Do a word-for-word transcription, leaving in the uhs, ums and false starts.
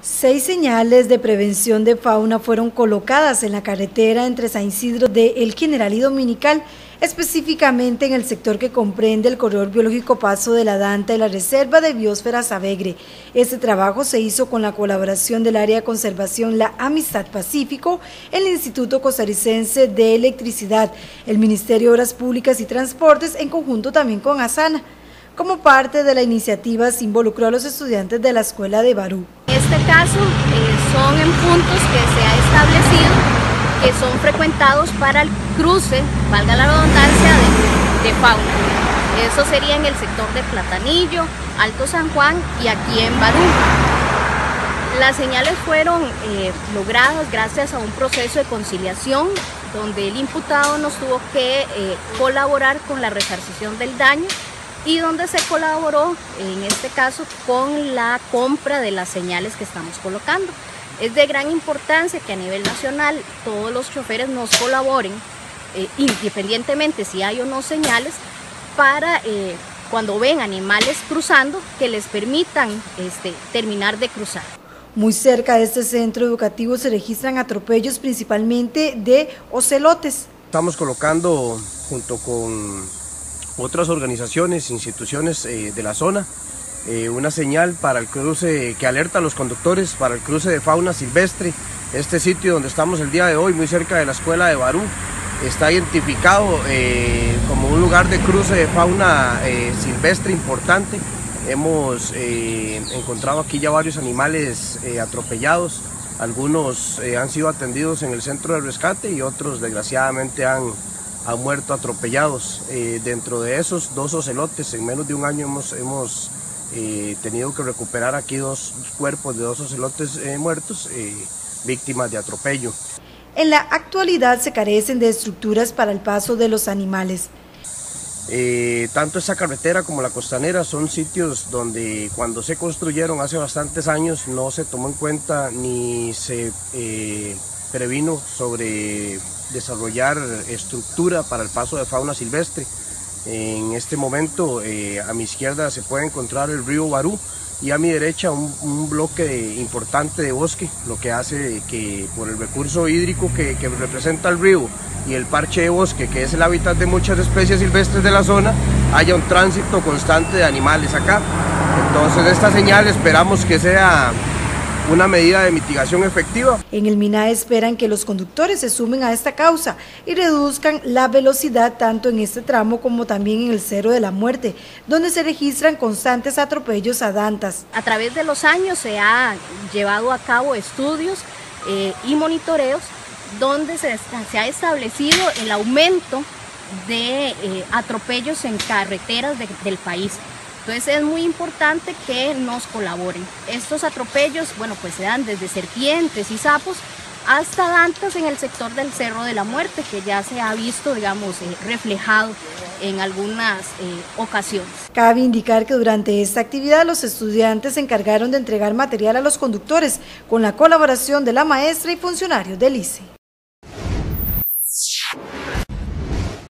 Seis señales de prevención de fauna fueron colocadas en la carretera entre San Isidro de El General y Dominical, específicamente en el sector que comprende el corredor biológico Paso de la Danta y la Reserva de Biosfera Savegre. Este trabajo se hizo con la colaboración del Área de Conservación La Amistad Pacífico, el Instituto Costarricense de Electricidad, el Ministerio de Obras Públicas y Transportes, en conjunto también con Asana. Como parte de la iniciativa se involucró a los estudiantes de la escuela de Barú. En este caso eh, son en puntos que se ha establecido que son frecuentados para el cruce, valga la redundancia, de, de fauna. Eso sería en el sector de Platanillo, Alto San Juan y aquí en Barú. Las señales fueron eh, logradas gracias a un proceso de conciliación donde el imputado nos tuvo que eh, colaborar con la resarcición del daño y donde se colaboró, en este caso, con la compra de las señales que estamos colocando. Es de gran importancia que a nivel nacional todos los choferes nos colaboren, eh, independientemente si hay o no señales, para eh, cuando ven animales cruzando, que les permitan este, terminar de cruzar. Muy cerca de este centro educativo se registran atropellos principalmente de ocelotes. Estamos colocando junto con otras organizaciones, instituciones eh, de la zona, eh, una señal para el cruce que alerta a los conductores para el cruce de fauna silvestre. Este sitio donde estamos el día de hoy, muy cerca de la escuela de Barú, está identificado eh, como un lugar de cruce de fauna eh, silvestre importante. Hemos eh, encontrado aquí ya varios animales eh, atropellados, algunos eh, han sido atendidos en el centro de rescate y otros desgraciadamente han han muerto atropellados. Eh, dentro de esos, dos ocelotes. En menos de un año hemos, hemos eh, tenido que recuperar aquí dos cuerpos de dos ocelotes eh, muertos, eh, víctimas de atropello. En la actualidad se carecen de estructuras para el paso de los animales. Eh, tanto esta carretera como la costanera son sitios donde cuando se construyeron hace bastantes años no se tomó en cuenta ni se eh, previno sobre desarrollar estructura para el paso de fauna silvestre. En este momento eh, a mi izquierda se puede encontrar el río Barú y a mi derecha un, un bloque de, importante de bosque, lo que hace que por el recurso hídrico que, que representa el río y el parche de bosque, que es el hábitat de muchas especies silvestres de la zona, haya un tránsito constante de animales acá. Entonces esta señal esperamos que sea una medida de mitigación efectiva. En el MINAE esperan que los conductores se sumen a esta causa y reduzcan la velocidad tanto en este tramo como también en el Cerro de la Muerte, donde se registran constantes atropellos a dantas. A través de los años se ha llevado a cabo estudios eh, y monitoreos donde se, se ha establecido el aumento de eh, atropellos en carreteras de, del país. Entonces es muy importante que nos colaboren. Estos atropellos, bueno, pues se dan desde serpientes y sapos hasta dantas en el sector del Cerro de la Muerte, que ya se ha visto, digamos, eh, reflejado en algunas eh, ocasiones. Cabe indicar que durante esta actividad los estudiantes se encargaron de entregar material a los conductores con la colaboración de la maestra y funcionarios del I C E.